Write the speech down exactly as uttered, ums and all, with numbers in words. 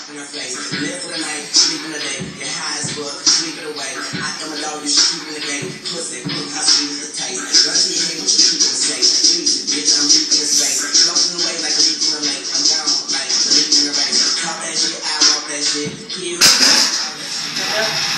in her face. Live for the night, sleep in the day. You're high as fuck, sleep it away. I am a dog, you should keep in the game. Pussy, look how sweet is the taste. Run to your head, what you keeping the safe. Easy, bitch, I'm deep in the space. Floating away like a leak in the lake. I'm down like the leak in the race. Caught that shit, I walk that shit. Here.